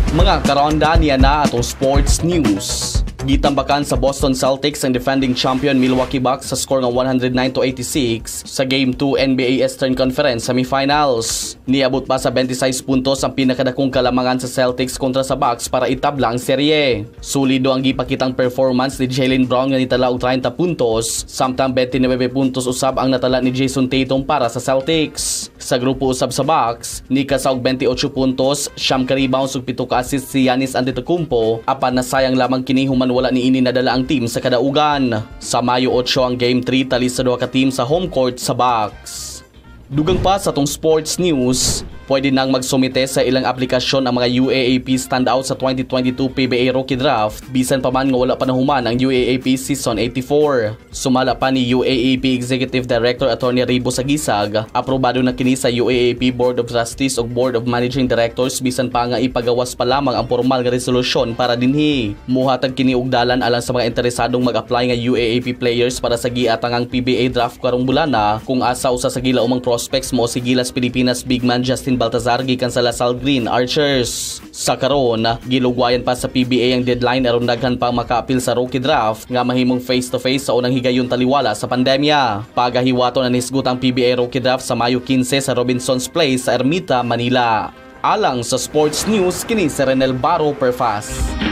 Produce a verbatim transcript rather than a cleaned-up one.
Mga karonda niya na atong sports news. Gitambakan sa Boston Celtics ang defending champion Milwaukee Bucks sa score ng one oh nine to eighty-six sa Game two N B A Eastern Conference semifinals. Niabot pa sa twenty-six puntos ang pinakadakong kalamangan sa Celtics kontra sa Bucks para itabla ang serye. Sulido ang gipakitang performance ni Jaylen Brown nga nitala og thirty puntos, samtang twenty-nine puntos usab ang natala ni Jason Tatum para sa Celtics. Sa grupo usab sa Bucks, nikasa og twenty-eight puntos, siyam ka rebounds ug pito ka assist si Giannis Antetokounmpo, apan nasayang lamang kini human wala ni ini nadala ang team sa kadaugan. Sa Mayo eight ang Game three tali sa duha ka team sa home court sa Bucks. Dugang pa sa tong sports news, pwede nang magsumite sa ilang aplikasyon ang mga U A A P standout sa twenty twenty-two P B A Rookie Draft bisan pa man nga wala pa nahuman ang U A A P Season eighty-four. Sumala pa ni U A A P Executive Director Attorney Ribo Sagisag, aprobado na kini sa U A A P Board of Trustees ug Board of Managing Directors bisan pa nga ipagawas pa lamang ang formal nga resolusyon para dinhi. Muhatag kini og dalan alang sa mga interesadong mag-apply nga U A A P players para sa giatangang P B A draft karong bulana kung asa usa sa gila umang prospects mo si Gilas Pilipinas big man Justin Baltazar gikan sa Lasal Green Archers. Sa karon, gilugwayan pa sa P B A ang deadline aron daghan pa maka-apil sa rookie draft nga mahimong face-to-face sa unang higayon taliwala sa pandemya. Pagahiwaton na nisgut ang P B A rookie draft sa Mayo fifteen sa Robinsons Place sa Ermita, Manila. Alang sa sports news, kini si Renel Baro Perfas.